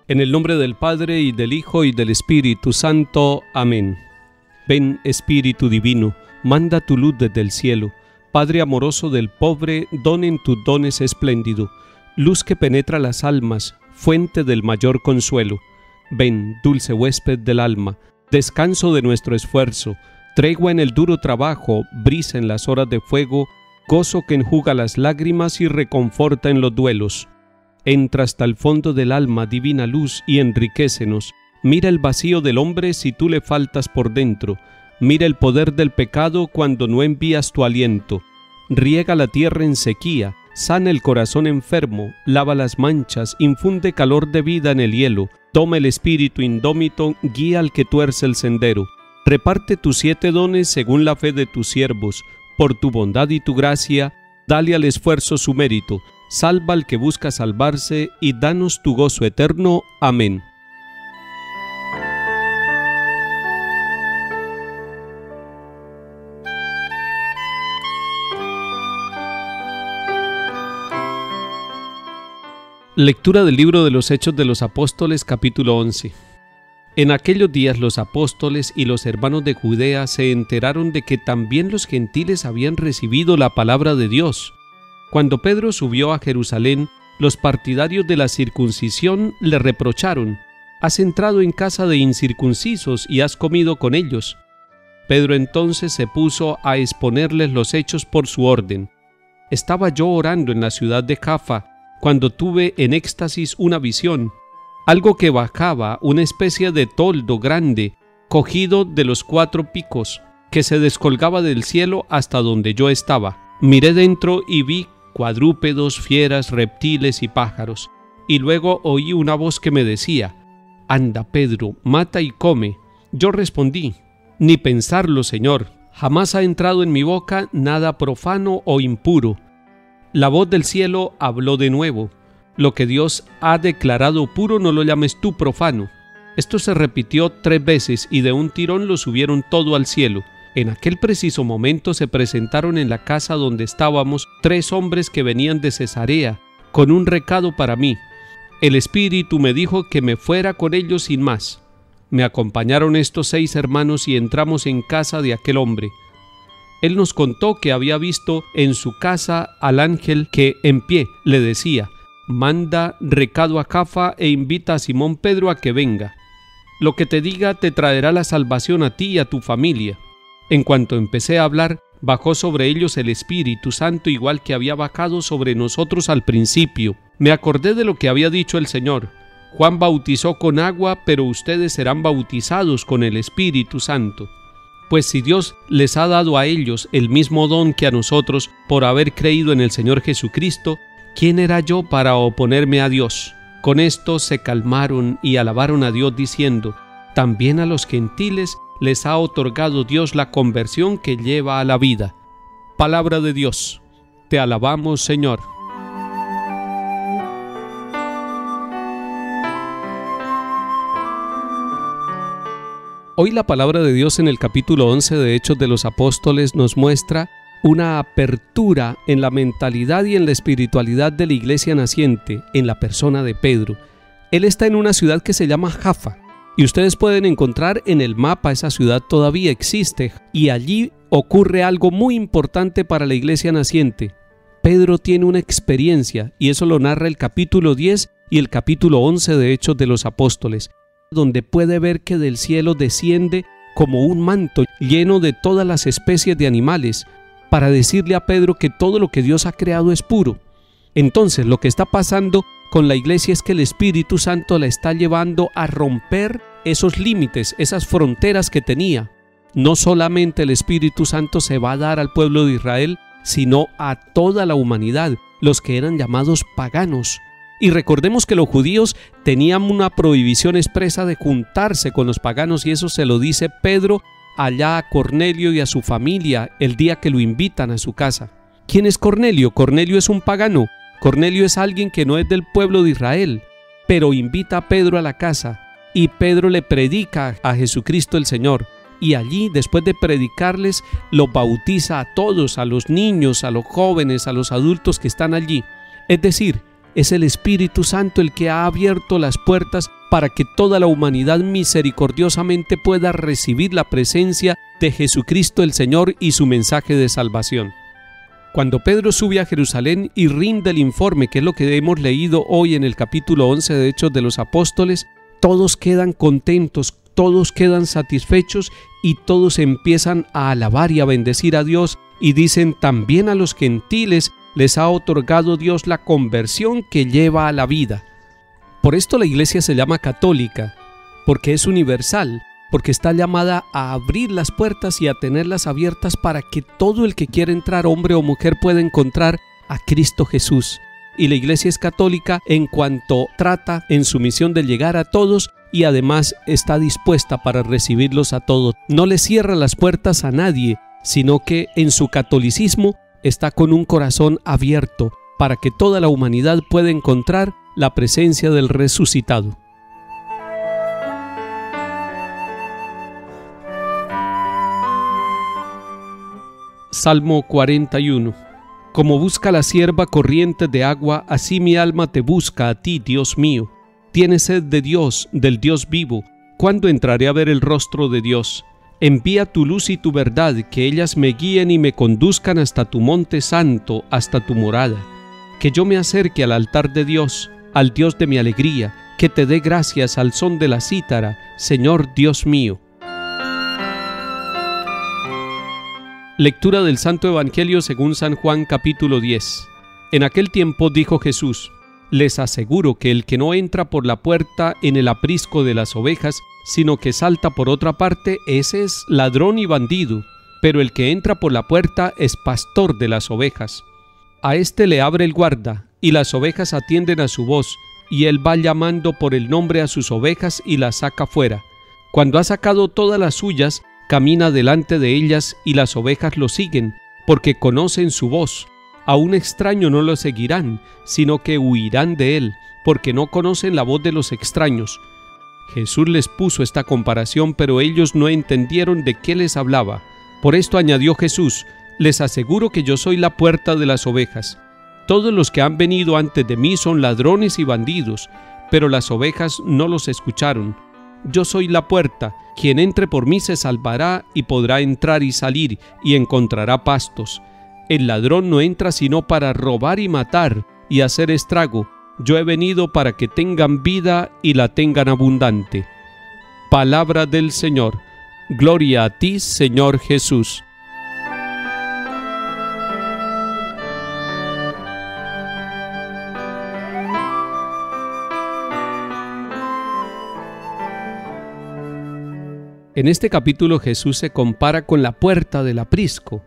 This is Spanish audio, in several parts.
En el nombre del Padre, y del Hijo, y del Espíritu Santo. Amén. Ven, Espíritu Divino, manda tu luz desde el cielo. Padre amoroso del pobre, don en tus dones espléndido, luz que penetra las almas, fuente del mayor consuelo. Ven, dulce huésped del alma, descanso de nuestro esfuerzo, tregua en el duro trabajo, brisa en las horas de fuego, gozo que enjuga las lágrimas y reconforta en los duelos. Entra hasta el fondo del alma, divina luz, y enriquécenos. Mira el vacío del hombre si tú le faltas por dentro. Mira el poder del pecado cuando no envías tu aliento. Riega la tierra en sequía, sana el corazón enfermo, lava las manchas, infunde calor de vida en el hielo. Toma el espíritu indómito, guía al que tuerce el sendero. Reparte tus 7 dones según la fe de tus siervos. Por tu bondad y tu gracia, dale al esfuerzo su mérito. Salva al que busca salvarse y danos tu gozo eterno. Amén. Lectura del libro de los Hechos de los Apóstoles, capítulo 11. En aquellos días los apóstoles y los hermanos de Judea se enteraron de que también los gentiles habían recibido la palabra de Dios. Cuando Pedro subió a Jerusalén, los partidarios de la circuncisión le reprocharon: «Has entrado en casa de incircuncisos y has comido con ellos». Pedro entonces se puso a exponerles los hechos por su orden. «Estaba yo orando en la ciudad de Jafa, cuando tuve en éxtasis una visión, algo que bajaba, una especie de toldo grande, cogido de los 4 picos, que se descolgaba del cielo hasta donde yo estaba. Miré dentro y vi cuadrúpedos, fieras, reptiles y pájaros, y luego oí una voz que me decía: «Anda, Pedro, mata y come». Yo respondí: «Ni pensarlo, Señor, jamás ha entrado en mi boca nada profano o impuro». La voz del cielo habló de nuevo: «Lo que Dios ha declarado puro no lo llames tú profano». Esto se repitió 3 veces y de un tirón lo subieron todo al cielo. En aquel preciso momento se presentaron en la casa donde estábamos 3 hombres que venían de Cesarea, con un recado para mí. El Espíritu me dijo que me fuera con ellos sin más. Me acompañaron estos 6 hermanos y entramos en casa de aquel hombre. Él nos contó que había visto en su casa al ángel que, en pie, le decía: «Manda recado a Jafa e invita a Simón Pedro a que venga. Lo que te diga te traerá la salvación a ti y a tu familia». En cuanto empecé a hablar, bajó sobre ellos el Espíritu Santo igual que había bajado sobre nosotros al principio. Me acordé de lo que había dicho el Señor: «Juan bautizó con agua, pero ustedes serán bautizados con el Espíritu Santo». Pues si Dios les ha dado a ellos el mismo don que a nosotros por haber creído en el Señor Jesucristo, ¿quién era yo para oponerme a Dios? Con esto se calmaron y alabaron a Dios diciendo: «También a los gentiles les ha otorgado Dios la conversión que lleva a la vida». Palabra de Dios. Te alabamos, Señor. Hoy la palabra de Dios en el capítulo 11 de Hechos de los Apóstoles nos muestra una apertura en la mentalidad y en la espiritualidad de la iglesia naciente, en la persona de Pedro. Él está en una ciudad que se llama Jafa, y ustedes pueden encontrar en el mapa esa ciudad todavía existe, y allí ocurre algo muy importante para la iglesia naciente. Pedro tiene una experiencia, y eso lo narra el capítulo 10 y el capítulo 11 de Hechos de los Apóstoles, donde puede ver que del cielo desciende como un manto lleno de todas las especies de animales, para decirle a Pedro que todo lo que Dios ha creado es puro. Entonces, lo que está pasando con la iglesia es que el Espíritu Santo la está llevando a romper esos límites, esas fronteras que tenía. No solamente el Espíritu Santo se va a dar al pueblo de Israel, sino a toda la humanidad, los que eran llamados paganos. Y recordemos que los judíos tenían una prohibición expresa de juntarse con los paganos, y eso se lo dice Pedro allá a Cornelio y a su familia el día que lo invitan a su casa. ¿Quién es Cornelio? Cornelio es un pagano. Cornelio es alguien que no es del pueblo de Israel, pero invita a Pedro a la casa, y Pedro le predica a Jesucristo el Señor. Y allí, después de predicarles, los bautiza a todos, a los niños, a los jóvenes, a los adultos que están allí. Es decir, es el Espíritu Santo el que ha abierto las puertas para que toda la humanidad misericordiosamente pueda recibir la presencia de Jesucristo el Señor y su mensaje de salvación. Cuando Pedro sube a Jerusalén y rinde el informe, que es lo que hemos leído hoy en el capítulo 11 de Hechos de los Apóstoles, todos quedan contentos, todos quedan satisfechos y todos empiezan a alabar y a bendecir a Dios y dicen: también a los gentiles les ha otorgado Dios la conversión que lleva a la vida. Por esto la iglesia se llama católica, porque es universal, porque está llamada a abrir las puertas y a tenerlas abiertas para que todo el que quiera entrar, hombre o mujer, pueda encontrar a Cristo Jesús. Y la iglesia es católica en cuanto trata en su misión de llegar a todos y además está dispuesta para recibirlos a todos. No le cierra las puertas a nadie, sino que en su catolicismo está con un corazón abierto para que toda la humanidad pueda encontrar la presencia del resucitado. Salmo 41. Como busca la sierva corrientes de agua, así mi alma te busca a ti, Dios mío. Tiene sed de Dios, del Dios vivo. ¿Cuándo entraré a ver el rostro de Dios? Envía tu luz y tu verdad, que ellas me guíen y me conduzcan hasta tu monte santo, hasta tu morada. Que yo me acerque al altar de Dios, al Dios de mi alegría, que te dé gracias al son de la cítara, Señor Dios mío. Lectura del Santo Evangelio según San Juan, capítulo 10. En aquel tiempo dijo Jesús: les aseguro que el que no entra por la puerta en el aprisco de las ovejas, sino que salta por otra parte, ese es ladrón y bandido, pero el que entra por la puerta es pastor de las ovejas. A éste le abre el guarda, y las ovejas atienden a su voz, y él va llamando por el nombre a sus ovejas y las saca fuera. Cuando ha sacado todas las suyas, camina delante de ellas y las ovejas lo siguen, porque conocen su voz. A un extraño no lo seguirán, sino que huirán de él, porque no conocen la voz de los extraños. Jesús les puso esta comparación, pero ellos no entendieron de qué les hablaba. Por esto añadió Jesús: les aseguro que yo soy la puerta de las ovejas. Todos los que han venido antes de mí son ladrones y bandidos, pero las ovejas no los escucharon. Yo soy la puerta, quien entre por mí se salvará y podrá entrar y salir y encontrará pastos. El ladrón no entra sino para robar y matar y hacer estrago. Yo he venido para que tengan vida y la tengan abundante. Palabra del Señor. Gloria a ti, Señor Jesús. En este capítulo Jesús se compara con la puerta del aprisco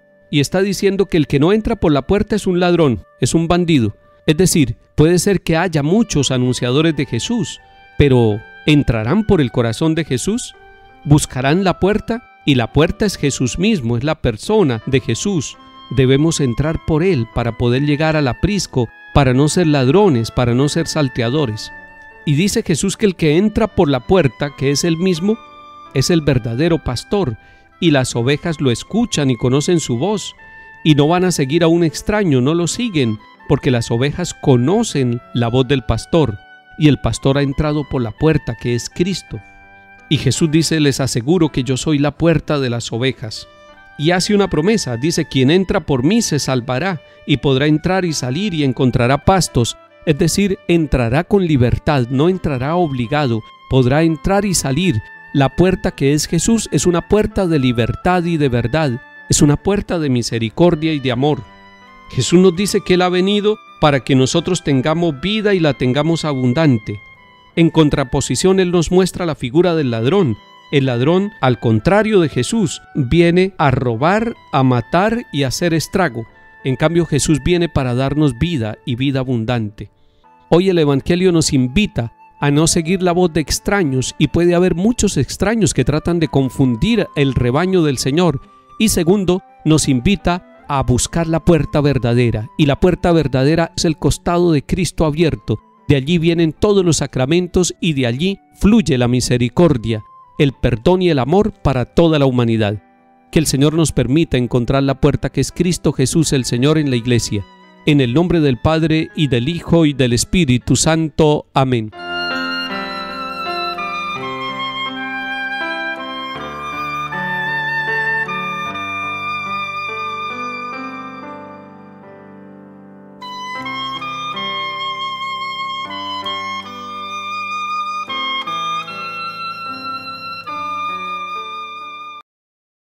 y está diciendo que el que no entra por la puerta es un ladrón, es un bandido. Es decir, puede ser que haya muchos anunciadores de Jesús, pero ¿entrarán por el corazón de Jesús? ¿Buscarán la puerta? Y la puerta es Jesús mismo, es la persona de Jesús. Debemos entrar por Él para poder llegar al aprisco, para no ser ladrones, para no ser salteadores. Y dice Jesús que el que entra por la puerta, que es Él mismo, es el verdadero pastor, y las ovejas lo escuchan y conocen su voz, y no van a seguir a un extraño, no lo siguen, porque las ovejas conocen la voz del pastor, y el pastor ha entrado por la puerta, que es Cristo. Y Jesús dice: les aseguro que yo soy la puerta de las ovejas. Y hace una promesa, dice: quien entra por mí se salvará, y podrá entrar y salir y encontrará pastos, es decir, entrará con libertad, no entrará obligado, podrá entrar y salir. La puerta que es Jesús es una puerta de libertad y de verdad, es una puerta de misericordia y de amor. Jesús nos dice que Él ha venido para que nosotros tengamos vida y la tengamos abundante. En contraposición, Él nos muestra la figura del ladrón. El ladrón, al contrario de Jesús, viene a robar, a matar y a hacer estrago. En cambio, Jesús viene para darnos vida y vida abundante. Hoy el Evangelio nos invita a no seguir la voz de extraños, y puede haber muchos extraños que tratan de confundir el rebaño del Señor. Y segundo, nos invita a buscar la puerta verdadera, y la puerta verdadera es el costado de Cristo abierto. De allí vienen todos los sacramentos y de allí fluye la misericordia, el perdón y el amor para toda la humanidad. Que el Señor nos permita encontrar la puerta que es Cristo Jesús el Señor en la Iglesia. En el nombre del Padre, y del Hijo, y del Espíritu Santo. Amén.